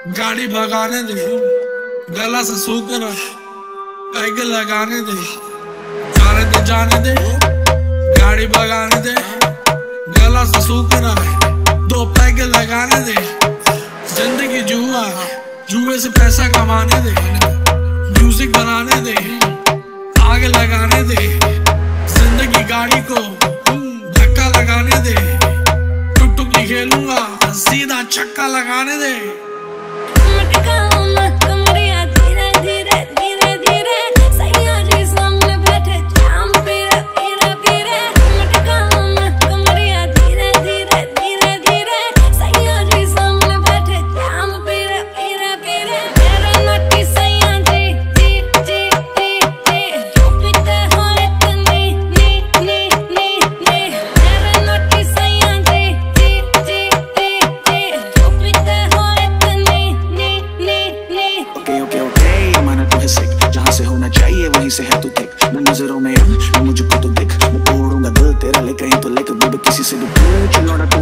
गाड़ी भगाने दे, गला से सूखना पैग लगाने दे, जाने दे, गाड़ी भगाने दे, गला से सूखना दो पैग लगाने दे। जिंदगी जुआ, जुए से पैसा कमाने दे, म्यूजिक बनाने दे, आग लगाने दे। जिंदगी गाड़ी को धक्का लगाने दे, टुक टुक नहीं खेलूंगा सीधा छक्का लगाने दे। धीरे धीरे धीरे धीरे सैयां जी सामने बैठे जाम पीरे पीरे पीरे। कमरिया धीरे धीरे धीरे धीरे सैयां जी सामने बैठे जाम पीरे पीरे पीरे। मेरे नटी सैयां जी जी जी जी जी जो पीते हो इतनी नी नी नी नी। मेरे नटी सैयां जी जी जी जी जी जो पीते हो इतनी नी नी नी। ओके ओके ओके माना तू है सिक, जहाँ से होना चाहिए वहीं से है तू थिक। मैं नजरों में मुझको तो दिख, मैं तोड़ूंगा दिल तेरा ले कहीं तो लेकर बेबी किसी से भी पूछ।